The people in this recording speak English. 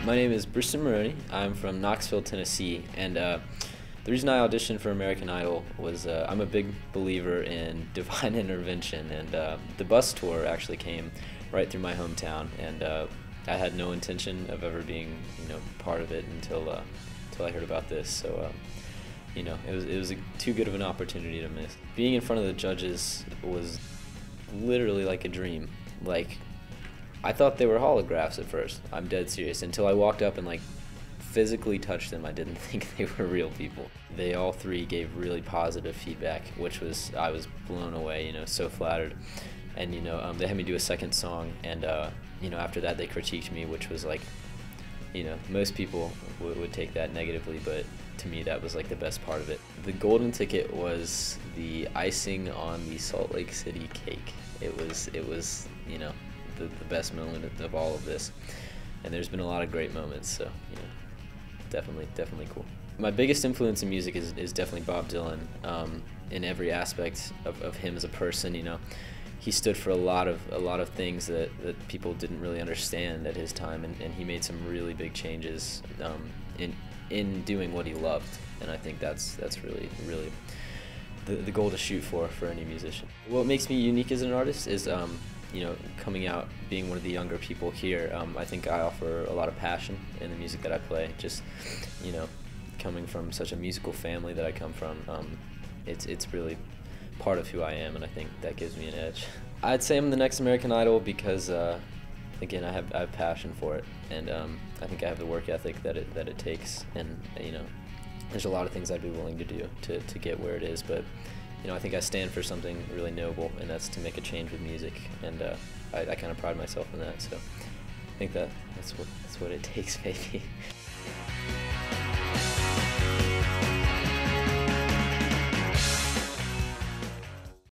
My name is Briston Maroney. I'm from Knoxville, Tennessee, and the reason I auditioned for American Idol was I'm a big believer in divine intervention, and the bus tour actually came right through my hometown, and I had no intention of ever being, part of it until I heard about this. So, it was too good of an opportunity to miss. Being in front of the judges was literally like a dream. Like, I thought they were holographs at first. I'm dead serious. Until I walked up and physically touched them, I didn't think they were real people. They all three gave really positive feedback, which I was blown away, so flattered. And they had me do a second song, and after that they critiqued me, which was most people would take that negatively, but to me that was the best part of it. The golden ticket was the icing on the Salt Lake City cake. It was the best moment of all of this, and there's been a lot of great moments, so definitely cool. My biggest influence in music is definitely Bob Dylan, in every aspect of him as a person. He stood for a lot of things that people didn't really understand at his time, and he made some really big changes in doing what he loved, and I think that's really the goal to shoot for any musician. What makes me unique as an artist is coming out, being one of the younger people here. I think I offer a lot of passion in the music that I play. Just coming from such a musical family that I come from, it's really part of who I am, and I think that gives me an edge. I'd say I'm the next American Idol because again, I have passion for it, and I think I have the work ethic that it takes, and there's a lot of things I'd be willing to do to get where it is, but I think I stand for something really noble, and that's to make a change with music, and I kind of pride myself in that, so I think that's what it takes, maybe.